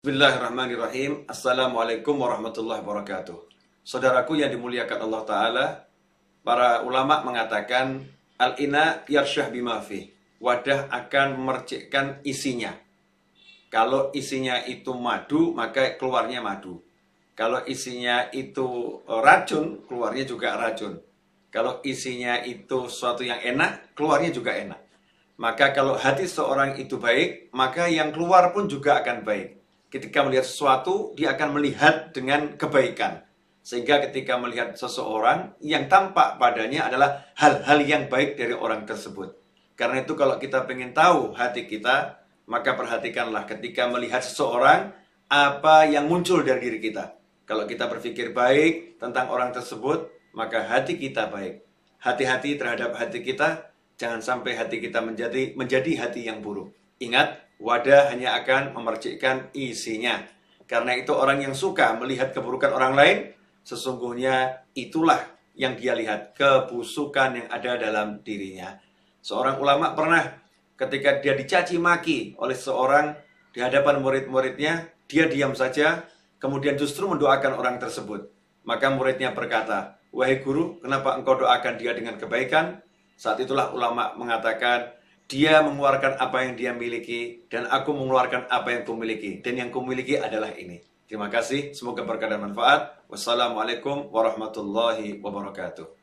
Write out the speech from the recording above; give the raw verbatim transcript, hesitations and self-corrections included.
Bismillahirrahmanirrahim. Assalamualaikum warahmatullahi wabarakatuh. Saudaraku yang dimuliakan Allah Ta'ala, para ulama mengatakan al-ina yarsyah bimafi, wadah akan memercikkan isinya. Kalau isinya itu madu, maka keluarnya madu. Kalau isinya itu racun, keluarnya juga racun. Kalau isinya itu sesuatu yang enak, keluarnya juga enak. Maka kalau hati seorang itu baik, maka yang keluar pun juga akan baik. Ketika melihat sesuatu, dia akan melihat dengan kebaikan. Sehingga ketika melihat seseorang, yang tampak padanya adalah hal-hal yang baik dari orang tersebut. Karena itu kalau kita ingin tahu hati kita, maka perhatikanlah ketika melihat seseorang, apa yang muncul dari diri kita. Kalau kita berpikir baik tentang orang tersebut, maka hati kita baik. Hati-hati terhadap hati kita, jangan sampai hati kita menjadi menjadi hati yang buruk. Ingat, wadah hanya akan memercikkan isinya. Karena itu orang yang suka melihat keburukan orang lain, sesungguhnya itulah yang dia lihat, kebusukan yang ada dalam dirinya. Seorang ulama pernah ketika dia dicaci maki oleh seorang di hadapan murid-muridnya, dia diam saja, kemudian justru mendoakan orang tersebut. Maka muridnya berkata, "Wahai guru, kenapa engkau doakan dia dengan kebaikan?" Saat itulah ulama mengatakan, dia mengeluarkan apa yang dia miliki, dan aku mengeluarkan apa yang kumiliki. Dan yang kumiliki adalah ini. Terima kasih, semoga berkah dan manfaat. Wassalamualaikum warahmatullahi wabarakatuh.